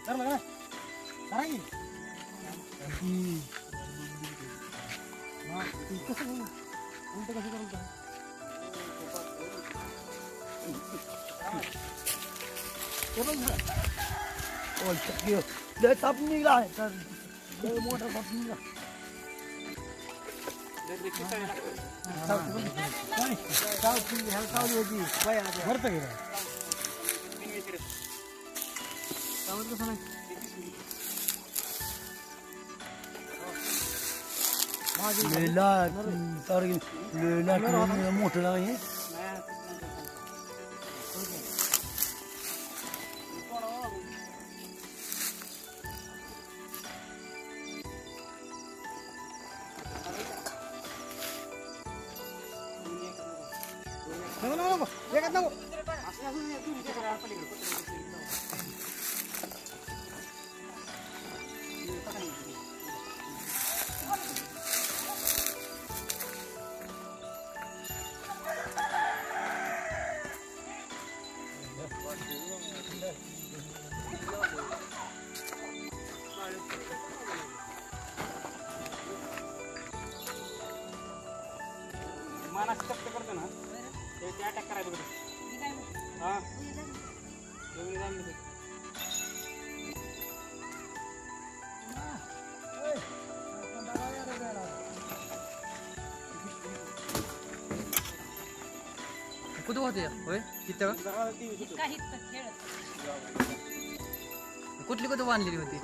कर लगा करांगी हां कसं उलट कसं करतो हे बघ ओ चक्की ले ताप निघाला आहे तर ले मोटर ताप निघाला ले देखील काय होती काय भरतं गेलं सावध कसं नाही लेला तर लेला मोठं नाही माना स्टप करतो ना ते अटॅक करायचं बघ हां एवढी जाम दे कुठं होते होय तिथं कुठली कुठं बांधलेली होती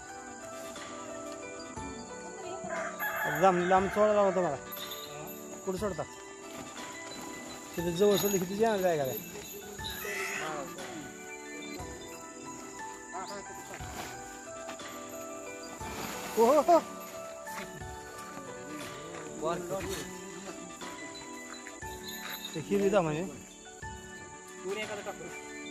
लांब सोडायला होता मला कुठं सोडता तिथे जवळ सोडली किती जाणार जाय का हो हो ते खिरी दा म्हणजे पुरे एखादं टाकू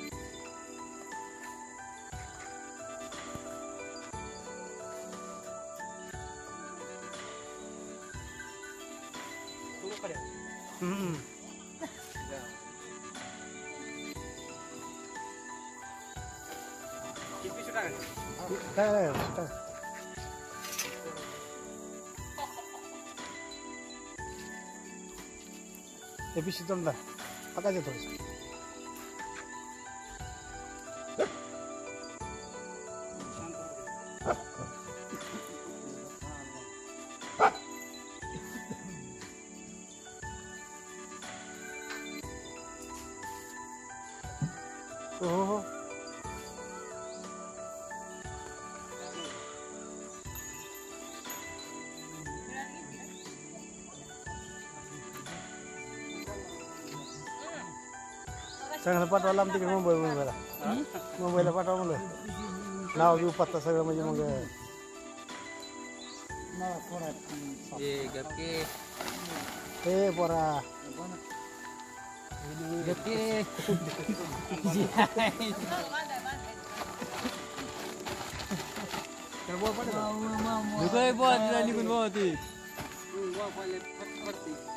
काय ते पिशी तोंडा टाकायचं थोडंसं हो हो चांगलं पाठवायला आमच्या तिकडे मुंबईला पाठवा म्हणलं नाव घेऊ पत्ता सगळं म्हणजे मग हे पोरा निघून